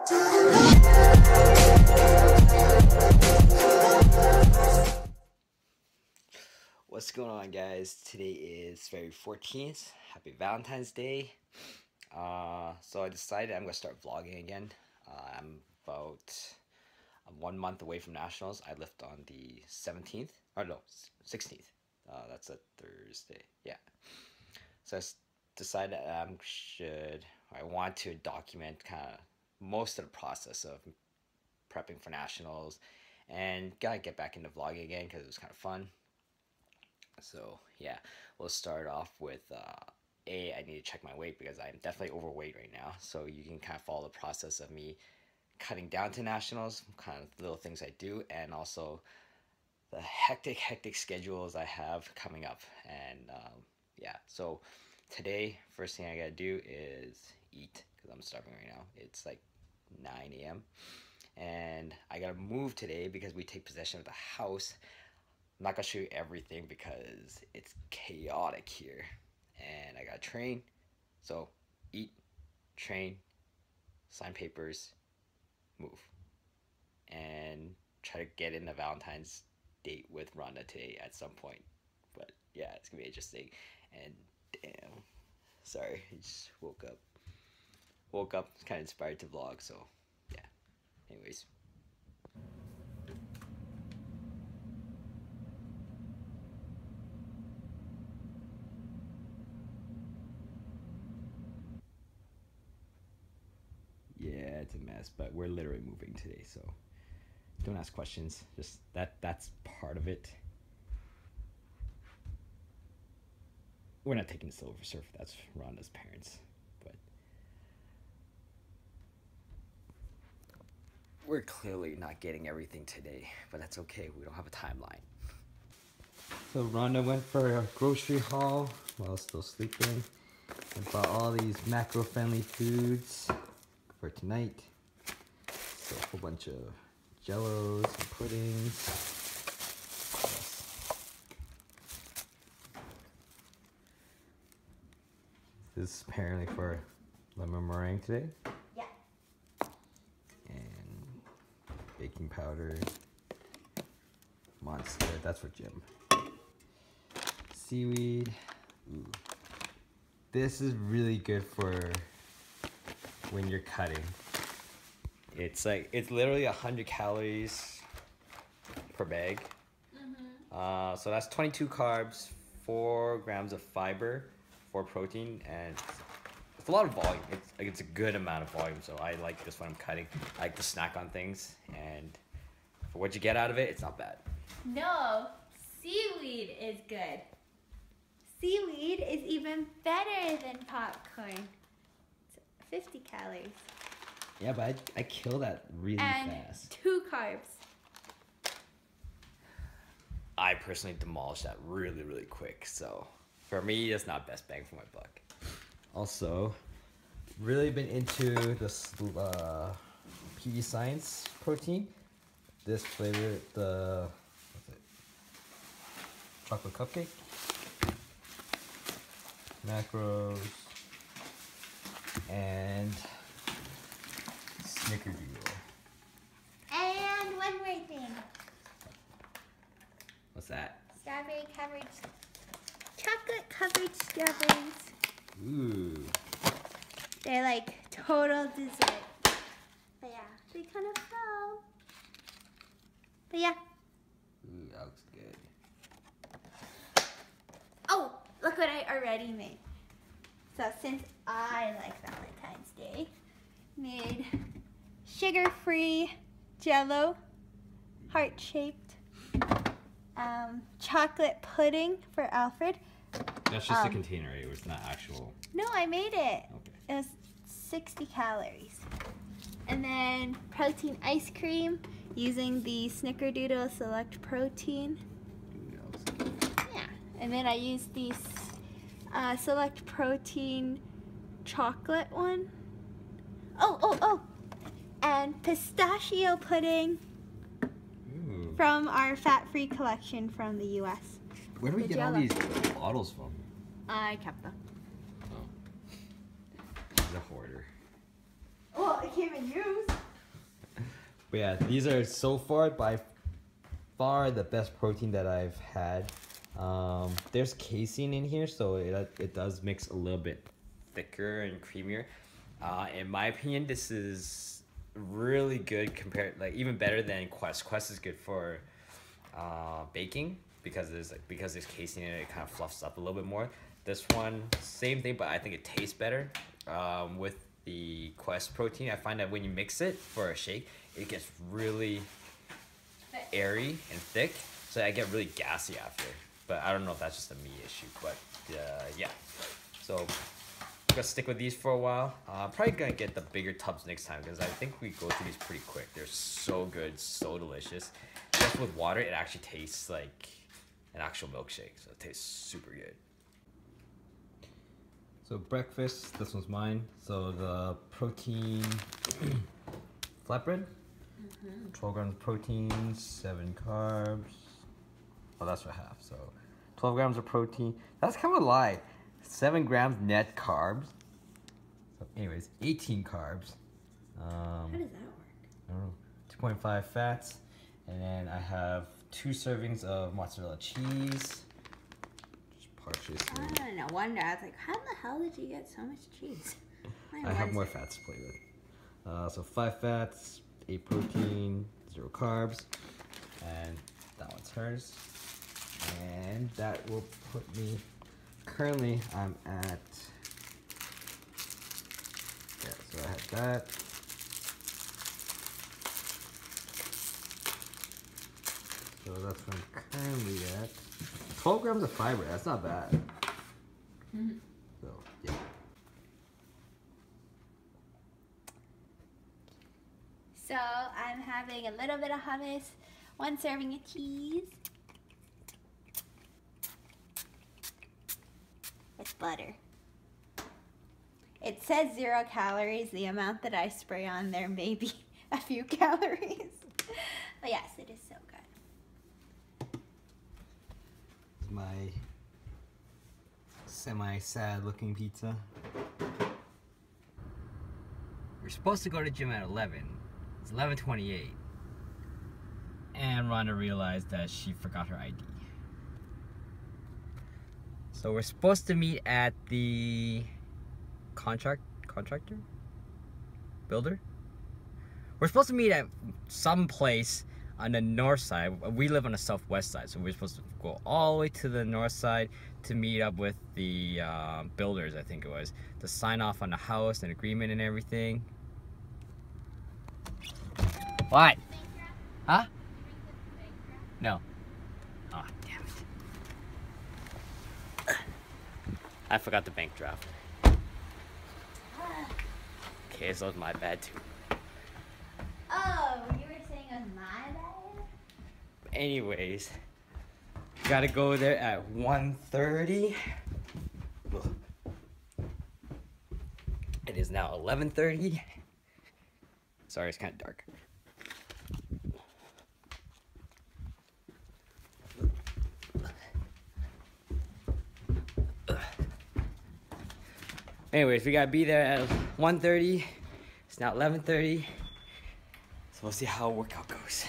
What's going on, guys? Today is February 14th. Happy Valentine's Day. So I decided I'm gonna start vlogging again. I'm 1 month away from nationals. I left on the 17th, or no, 16th. That's a Thursday. Yeah. So decided I want to document kind of most of the process of prepping for nationals, and gotta get back into vlogging again because it was kind of fun. So yeah, we'll start off with I need to check my weight because I'm definitely overweight right now. So you can kind of follow the process of me cutting down to nationals, kind of little things I do, and also the hectic schedules I have coming up. And yeah, so today, first thing I gotta do is eat because I'm starving right now. It's like 9 a.m. and I gotta move today because we take possession of the house. I'm not gonna show you everything because it's chaotic here, and I gotta train. So eat, train, sign papers, move, and try to get in the Valentine's date with Rhonda today at some point. But yeah, it's gonna be interesting. And damn, sorry, I just woke up kind of inspired to vlog. So yeah, anyways. Yeah, it's a mess, but we're literally moving today, so don't ask questions. Just that's part of it. We're not taking the Silver Surfer. That's Rhonda's parents, but we're clearly not getting everything today, but that's okay. We don't have a timeline. So Rhonda went for a grocery haul while still sleeping and bought all these macro-friendly foods for tonight. So a whole bunch of jellos and puddings. This is apparently for lemon meringue today. Yeah. And baking powder. Monster, that's for Jim. Seaweed. Ooh. This is really good for when you're cutting. It's literally 100 calories per bag. So that's 22 carbs, 4 grams of fiber, 4 protein, and it's a lot of volume. It's a good amount of volume, so I like this when I'm cutting. I like to snack on things, and for what you get out of it, it's not bad. No, seaweed is good. Seaweed is even better than popcorn. It's 50 calories. Yeah, but I kill that really fast. 2 carbs. I personally demolish that really quick, so for me, it's not best bang for my buck. Also, really been into this PE Science protein. This flavor, the chocolate cupcake, macros, and Snickerdoodle. And one more thing. What's that? Strawberry covered, chocolate covered strawberries. Ooh. They're like total dessert. But yeah, they kind of fell. But yeah. Ooh, that looks good. Oh, look what I already made. So since I like Valentine's Day, made sugar-free Jell-O, heart-shaped, chocolate pudding for Alfred. That's just a container, it was not actual. No, I made it. Okay. It was 60 calories. And then protein ice cream using the Snickerdoodle Select Protein. Ooh, that looks good. Yeah, and then I used the Select Protein chocolate one. Oh, and pistachio pudding. Ooh. From our fat-free collection from the U.S. Where do we The get all Jell-O. these bottles from? I kept them. Oh. She's a hoarder. Well, came in used. But yeah, these are so far by far the best protein that I've had. There's casein in here, so it does mix a little bit thicker and creamier. In my opinion, this is really good compared, like even better than Quest. Quest is good for baking because there's casein in it. It kind of fluffs up a little bit more. This one, same thing, but I think it tastes better. With the Quest protein, I find that when you mix it for a shake, it gets really airy and thick, so I get really gassy after. But I don't know if that's just a me issue, but yeah. So I'm gonna stick with these for a while. Probably gonna get the bigger tubs next time because I think we go through these pretty quick. They're so good, so delicious. Just with water, it actually tastes like an actual milkshake, so it tastes super good. So breakfast, this one's mine. So the protein flatbread, 12 grams of protein, 7 carbs. Oh, that's for half. So 12 grams of protein. That's kind of a lie. 7 grams net carbs. So anyways, 18 carbs. How does that work? I don't know. 2.5 fats. And then I have 2 servings of mozzarella cheese. Partially. No wonder. I was like, how in the hell did you get so much cheese? I have more fats to play with. So 5 fats, 8 protein, 0 carbs, and that one's hers. And that will put me, currently I'm at, yeah, so I have that. So that's what I'm currently at. 12 grams of fiber, that's not bad. So, yeah. So I'm having a little bit of hummus, 1 serving of cheese with butter. It says 0 calories. The amount that I spray on there may be a few calories. But yes, it is so good. My semi-sad looking pizza. We're supposed to go to gym at 11. It's 11:28. And Rhonda realized that she forgot her ID. So we're supposed to meet at the contractor? Builder? We're supposed to meet at some place on the north side. We live on the southwest side, so we're supposed to go all the way to the north side to meet up with the builders, I think it was, to sign off on the house and agreement and everything. What? Huh? No. Oh, damn it. I forgot the bank draft. Okay, so it's my bad too. Oh, you were saying it was my bad? Anyways, gotta go there at 1:30. It is now 11:30. Sorry, it's kind of dark. Anyways, we gotta be there at 1:30. It's now 11:30. So we'll see how a workout goes.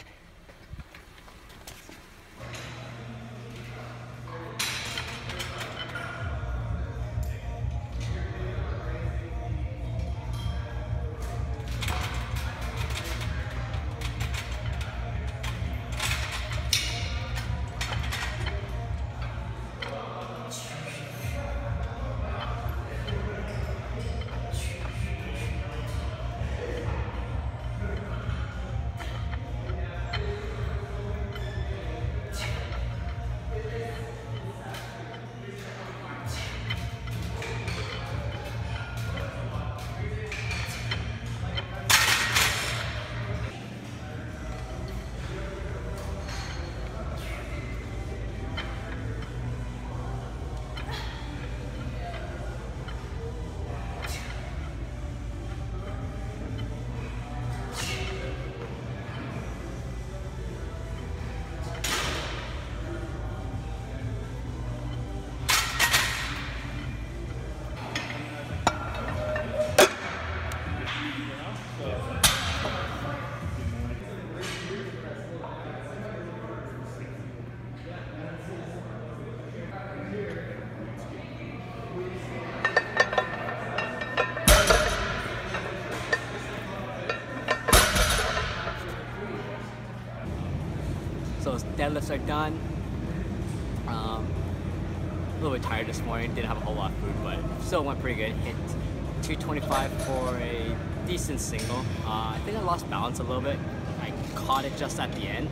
deadlifts are done. A little bit tired this morning, didn't have a whole lot of food, but still went pretty good. Hit 225 for a decent single. I think I lost balance a little bit. I caught it just at the end.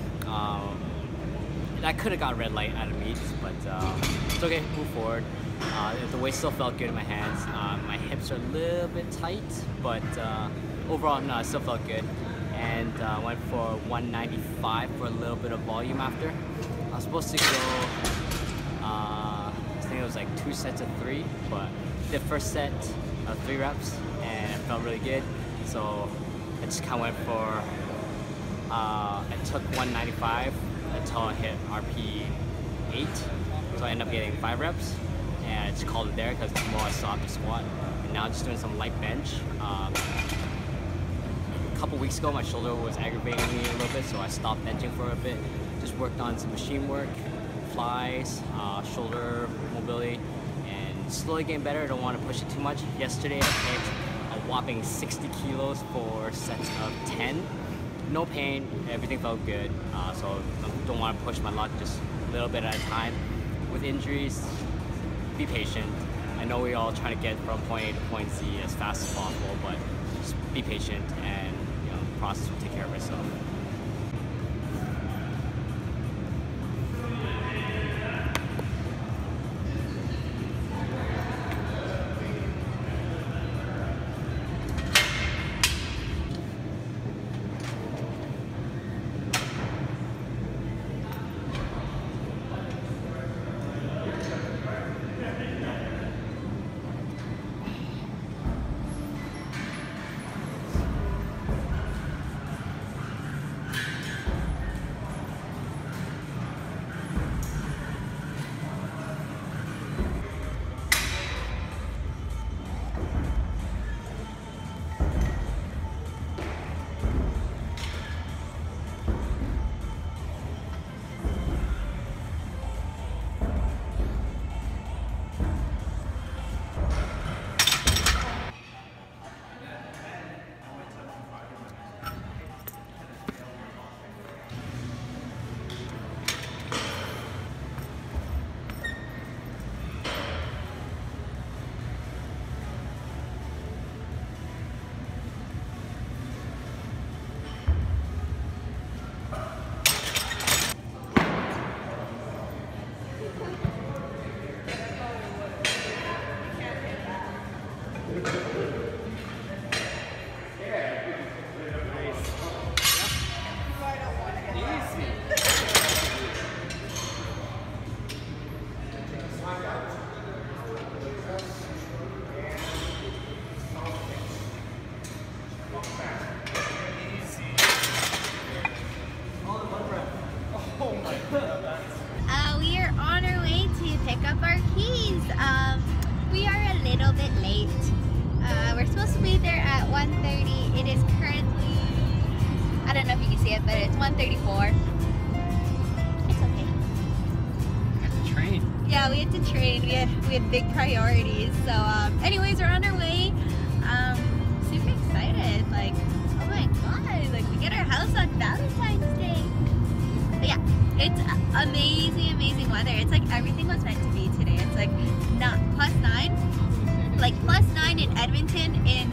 And I could have got red light out of meets, but it's okay, move forward. The weight still felt good in my hands. My hips are a little bit tight, but overall, no, it still felt good. And went for 195 for a little bit of volume after. I was supposed to go, I think it was like 2 sets of 3, but the first set of 3 reps, and it felt really good. So I just kind of went for, I took 195 until I hit RP 8. So I ended up getting 5 reps, and I just called it there because tomorrow I still have to squat. And now I'm just doing some light bench. A couple weeks ago, my shoulder was aggravating me a little bit, so I stopped benching for a bit. Just worked on some machine work, flies, shoulder mobility, and slowly getting better. I don't want to push it too much. Yesterday, I picked a whopping 60 kilos for sets of 10. No pain, everything felt good, so I don't want to push my luck, just a little bit at a time. With injuries, be patient. I know we all try to get from point A to point Z as fast as possible, but just be patient, and the process will take care of itself. We are on our way to pick up our keys. We are a little bit late. We're supposed to be there at 1:30. It is currently, I don't know if you can see it, but it's 1:34. It's okay. We have to train. Yeah, we had to train. We had big priorities. So, anyways, we're on our way. Super excited. Like, oh my god! Like, we get our house on Valentine's Day. But yeah, it's amazing, amazing weather. It's like everything was meant to be today. It's like not +9, like +9 in Edmonton in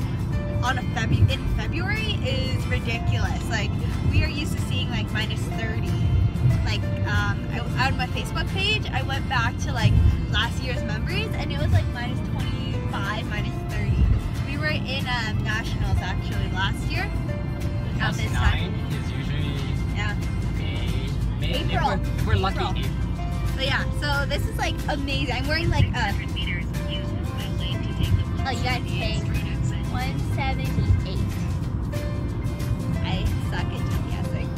February is ridiculous. Like, we are used to seeing like -30. Like on my Facebook page, I went back to like last year's memories, and it was like -25, -30. We were in nationals actually last year. At this time. Is usually May. April. We're lucky. April. But yeah, so this is like amazing. I'm wearing like a. Oh, you guys paying 178. I suck at GPSing.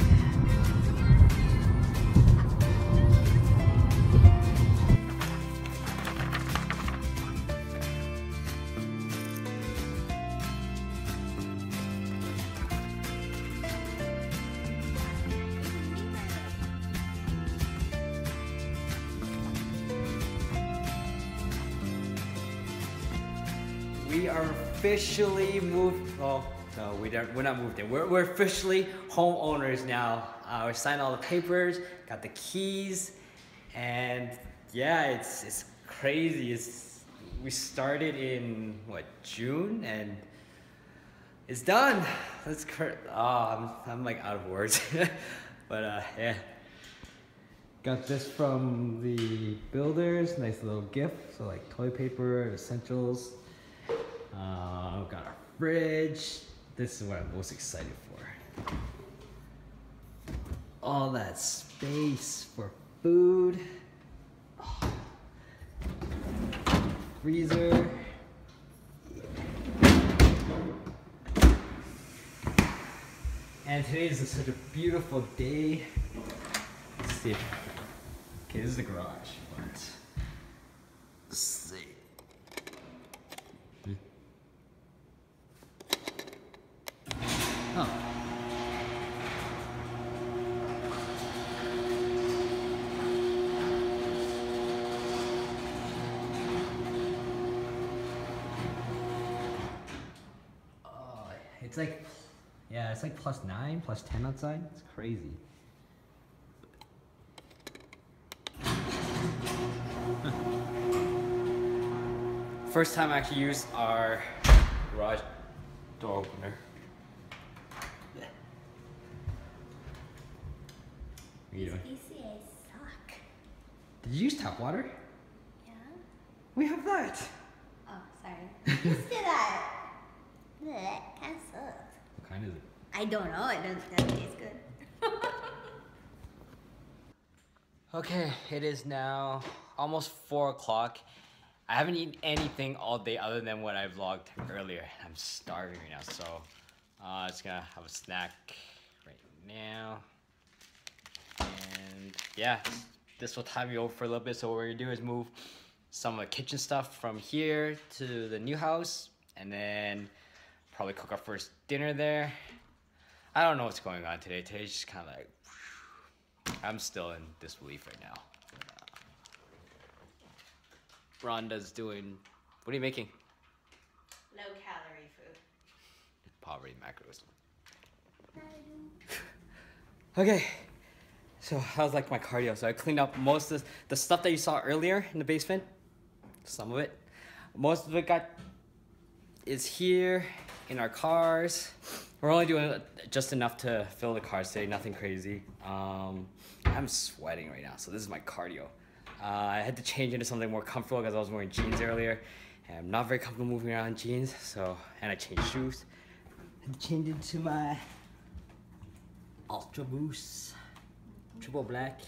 We are officially moved. Well, So we're not moved in. We're officially homeowners now. We signed all the papers, got the keys, and yeah, it's crazy. We started in what, June, and it's done. I'm like out of words. But yeah. Got this from the builders, nice little gift. So like toilet paper, essentials. Got our fridge. This is what I'm most excited for. All that space for food. Oh. Freezer. And today is such a beautiful day. Let's see. Okay, this is the garage, but let's see. Oh. Oh, it's like, yeah, it's like +9, +10 outside. It's crazy. First time I actually used our garage door opener. What are you doing? ECA suck. Did you use tap water? Yeah? We have that. Oh, sorry. Used to that. Blech, kind of sucks. What kind is it? I don't know. It doesn't taste good. Okay, it is now almost 4 o'clock. I haven't eaten anything all day other than what I vlogged earlier. I'm starving right now, so just gonna have a snack right now. And yeah, this will time you over for a little bit. So what we're gonna do is move some of the kitchen stuff from here to the new house, and then probably cook our first dinner there. I don't know what's going on today. Today's just kind of like, I'm still in disbelief right now. Rhonda's doing, what are you making? Low calorie food. Poverty macros. Okay, so how's like my cardio? So I cleaned up most of the stuff that you saw earlier in the basement. Some of it. Most of it is here in our cars. We're only doing just enough to fill the cars today, nothing crazy. I'm sweating right now, so this is my cardio. I had to change into something more comfortable because I was wearing jeans earlier. And I'm not very comfortable moving around in jeans, and I changed shoes. I had to change into my Ultra Boost, triple black.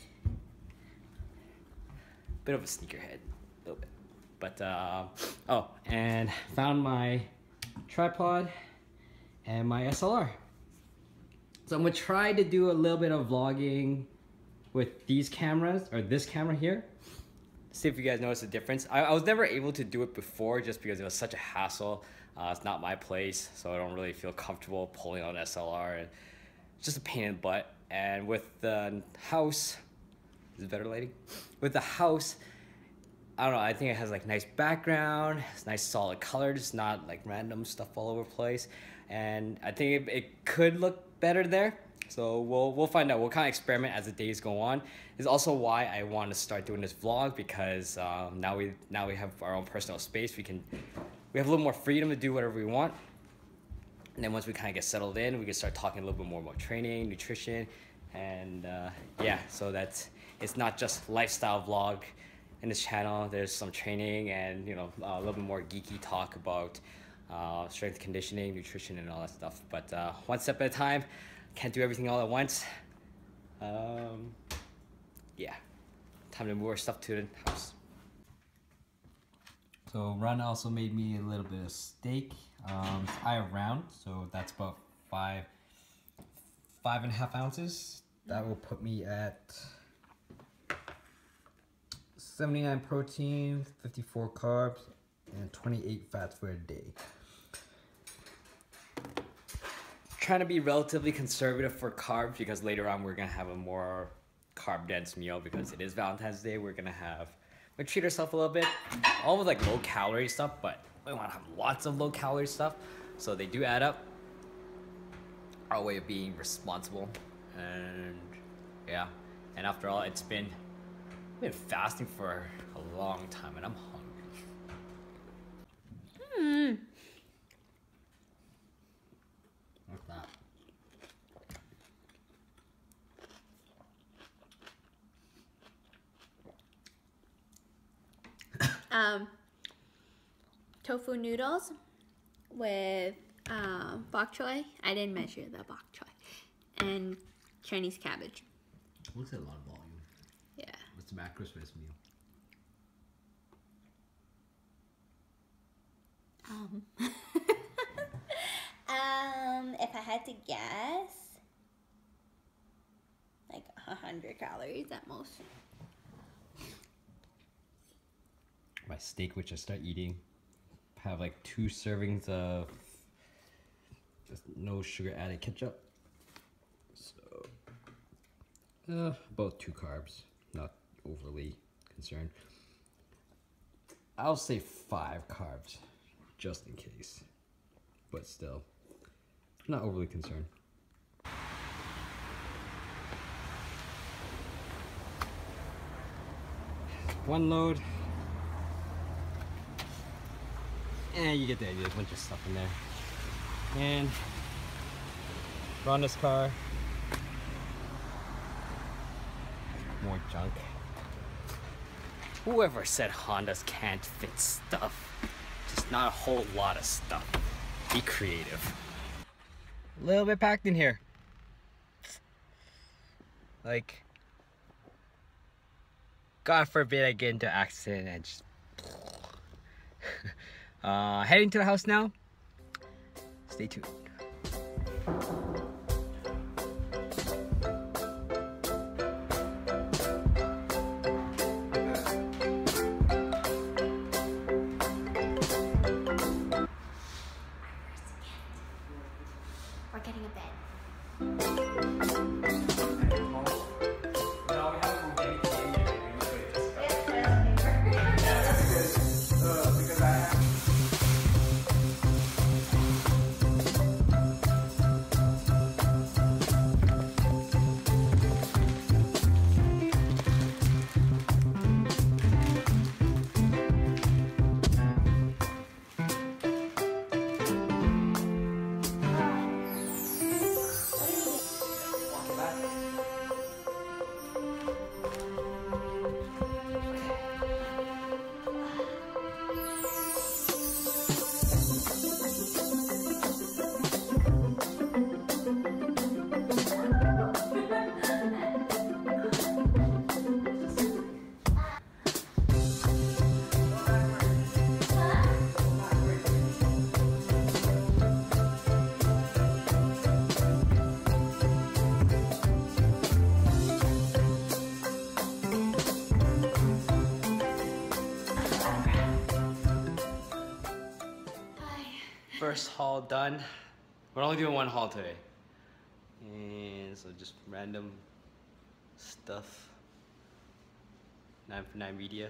Bit of a sneakerhead, a little bit. But, oh, and found my tripod and my SLR. So I'm gonna try to do a little bit of vlogging with these cameras, or this camera here. See if you guys notice the difference. I was never able to do it before just because it was such a hassle. It's not my place, so I don't really feel comfortable pulling on SLR, and it's just a pain in the butt. And with the house, is it better lighting? With the house, I don't know, I think it has like nice background, it's nice solid color, just not like random stuff all over the place. And I think it could look better there. So we'll find out. We'll kind of experiment as the days go on. It's also why I want to start doing this vlog, because now we have our own personal space. We have a little more freedom to do whatever we want. And then once we kind of get settled in, we can start talking a little bit more about training, nutrition, and yeah. So it's not just lifestyle vlog in this channel. There's some training and a little bit more geeky talk about strength conditioning, nutrition, and all that stuff. But one step at a time. Can't do everything all at once. Yeah, time to move our stuff to the house. So Rhonda also made me a little bit of steak. I have round, so that's about 5.5 ounces. That will put me at 79 protein, 54 carbs, and 28 fats for a day. Trying to be relatively conservative for carbs because later on we're gonna have a more carb dense meal because it is Valentine's Day. We're gonna treat ourselves a little bit, all with like low calorie stuff, but we want to have lots of low calorie stuff, so they do add up. our way of being responsible. And yeah, and after all, I've been fasting for a long time, and I'm hungry. What's that? Tofu noodles with bok choy. I didn't measure the bok choy. And Chinese cabbage. Looks like a lot of volume. Yeah. What's the macros for this meal? If I had to guess, like 100 calories at most. My steak, which I start eating, have like 2 servings of just no sugar added ketchup. So about 2 carbs, not overly concerned. I'll say 5 carbs, just in case, but still not overly concerned. One load. And you get the idea, there's a bunch of stuff in there. And Rhonda's car. More junk. Whoever said Hondas can't fit stuff? Just not a whole lot of stuff. Be creative. A little bit packed in here. Like, God forbid I get into an accident and just heading to the house now. Stay tuned. We're getting a bed. First haul done. We're only doing one haul today. And so just random stuff. 9 for 9 media.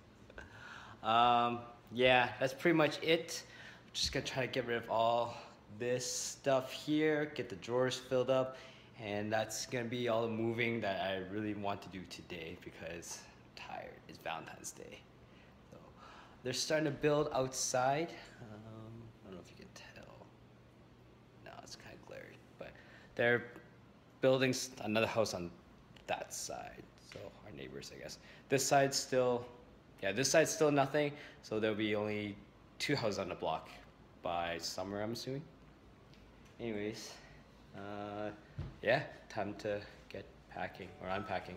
Yeah, that's pretty much it. I'm just gonna try to get rid of all this stuff here, get the drawers filled up, and that's gonna be all the moving that I really want to do today because I'm tired. It's Valentine's Day. So they're starting to build outside. I don't know if you can tell. No, it's kind of glary, but they're building another house on that side. So our neighbors, I guess. This side's still, yeah, this side's still nothing. So there'll be only 2 houses on the block by summer, I'm assuming. Anyways, yeah, time to get packing or unpacking.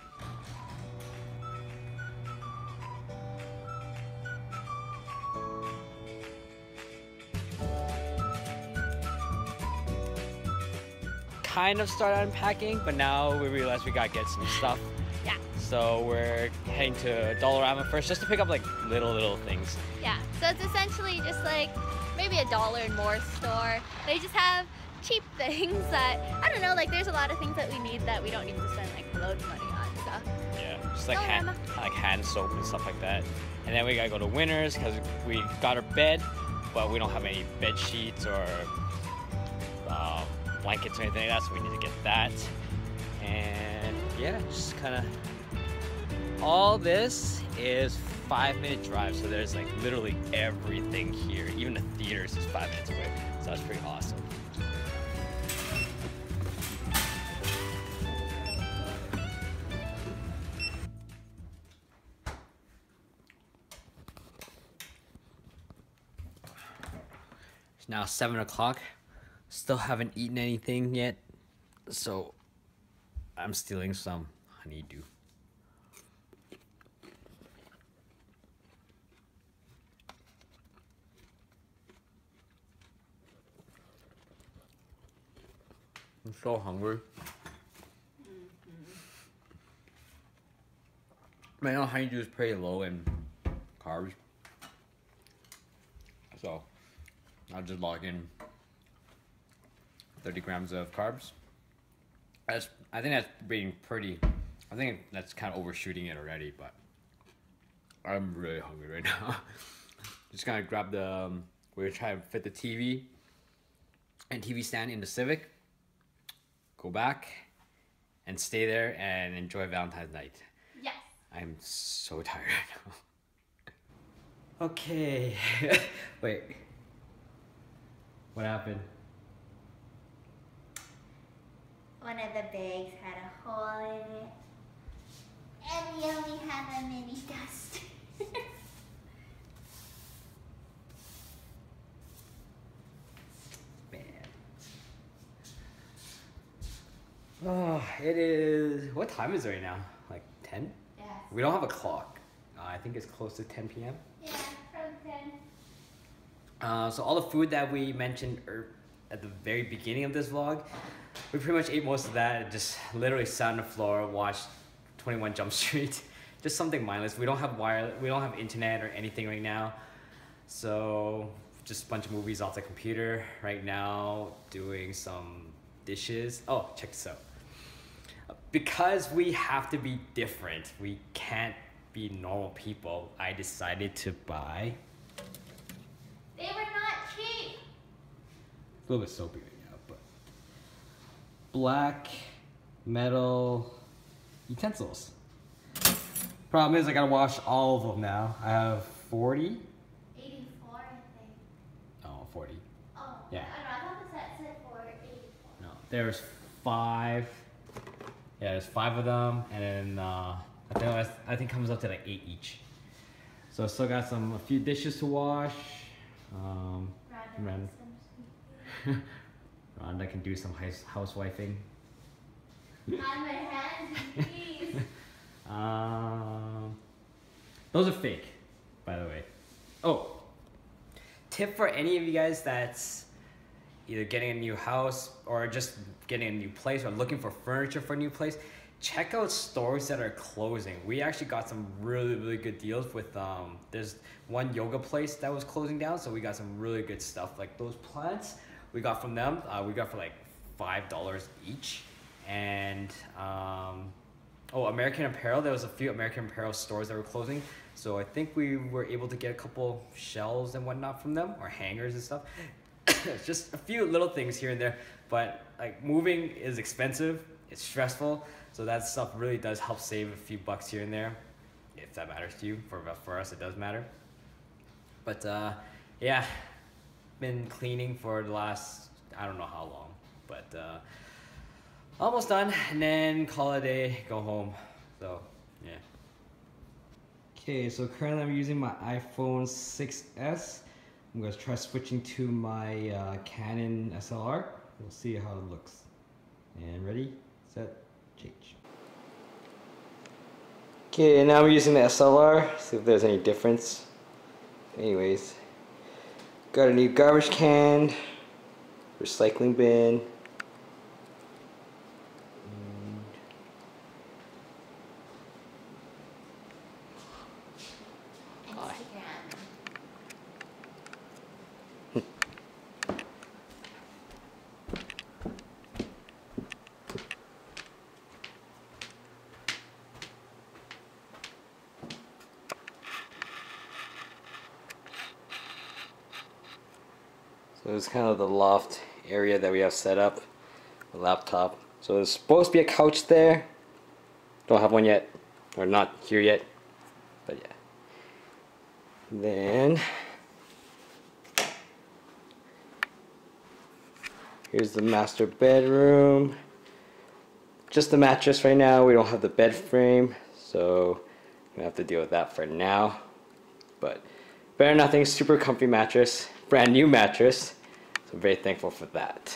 Kind of started unpacking, but now we realize we gotta get some stuff. Yeah. So we're heading to Dollarama first, just to pick up like little things. Yeah. So it's essentially just like maybe a dollar and more store. They just have cheap things that I don't know. Like there's a lot of things that we need that we don't need to spend like loads of money on. So. Yeah, just like Dollarama. hand soap and stuff like that. And then we gotta go to Winners because we got our bed, but we don't have any bed sheets or blankets or anything like that, so we need to get that. And yeah, just kind of, all this is 5-minute drive, so there's like literally everything here. Even the theaters is 5 minutes away, so that's pretty awesome. It's now 7 o'clock. Still haven't eaten anything yet, so I'm stealing some honeydew. I'm so hungry. Right now, honeydew is pretty low in carbs, so I'll just log in 30 grams of carbs. I think that's being pretty. I think that's kind of overshooting it already, but I'm really hungry right now. Just gonna grab the. We're gonna try to fit the TV and TV stand in the Civic. Go back and stay there and enjoy Valentine's night. Yes. I'm so tired right now. Okay. Wait. What happened? One of the bags had a hole in it. And we only have a mini duster. Man. Oh, it is. What time is it right now? Like 10? Yes. We don't have a clock. I think it's close to 10 p.m. Yeah, from 10. So all the food that we mentioned at the very beginning of this vlog, we pretty much ate most of that and just literally sat on the floor, watched 21 Jump Street. Just something mindless. We don't have internet or anything right now. So just a bunch of movies off the computer right now, doing some dishes. Oh, check this out. Because we have to be different, we can't be normal people, I decided to buy. They were not cheap. It's a little bit soapy right now, but black metal utensils. Problem is I gotta wash all of them now. I have 40. 84, I think. Oh, 40. Oh, Yeah. I thought the set said for 84. No, there's 5. Yeah, there's 5 of them, and then I think comes up to like 8 each. So I still got a few dishes to wash. Rhonda can do some housewifing. On my hands and knees. Those are fake, by the way. Oh, tip for any of you guys that's either getting a new house or just getting a new place or looking for furniture for a new place, check out stores that are closing. We actually got some really good deals with there's one yoga place that was closing down, so we got some really good stuff. Like those plants we got from them, we got for like $5 each. And American Apparel, there was a few American Apparel stores that were closing, so I think we were able to get a couple shelves and whatnot from them, or hangers and stuff. Just a few little things here and there, but like moving is expensive, it's stressful, so that stuff really does help save a few bucks here and there, if that matters to you. For us, it does matter. But yeah, been cleaning for the last, I don't know how long, but almost done, and then call it a day, go home. So yeah. Okay, so currently I'm using my iPhone 6s. I'm gonna try switching to my Canon SLR. We'll see how it looks. And ready, set, change. Okay, now I'm using the SLR. See if there's any difference. Anyways, got a new garbage can, recycling bin. So it's kind of the loft area that we have set up. a laptop. So there's supposed to be a couch there. Don't have one yet, or not here yet, but yeah. Then here's the master bedroom. Just the mattress right now. We don't have the bed frame, so I'm gonna have to deal with that for now. But better than nothing. Super comfy mattress, brand new mattress. So I'm very thankful for that.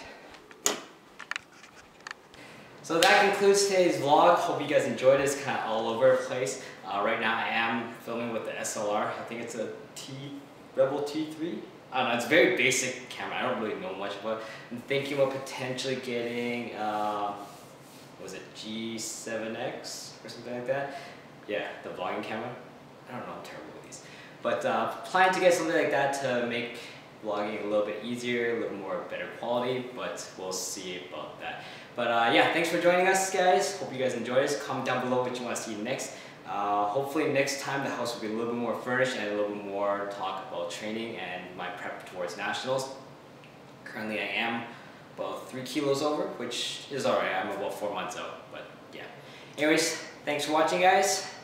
So that concludes today's vlog. Hope you guys enjoyed it. It's kind of all over the place. Right now I am filming with the SLR. I think it's a Rebel T3. I don't know, it's a very basic camera. I don't really know much about it. I'm thinking about potentially getting, was it G7X or something like that? Yeah, the vlogging camera. I don't know, I'm terrible with these. But planning to get something like that to make vlogging a little bit easier, a little more better quality, but we'll see about that. But yeah, thanks for joining us, guys. Hope you guys enjoyed this. Comment down below what you want to see next. Hopefully next time the house will be a little bit more furnished and a little bit more talk about training and my prep towards nationals. Currently I am about 3 kilos over, which is alright. I'm about 4 months out, but yeah. Anyways, thanks for watching, guys.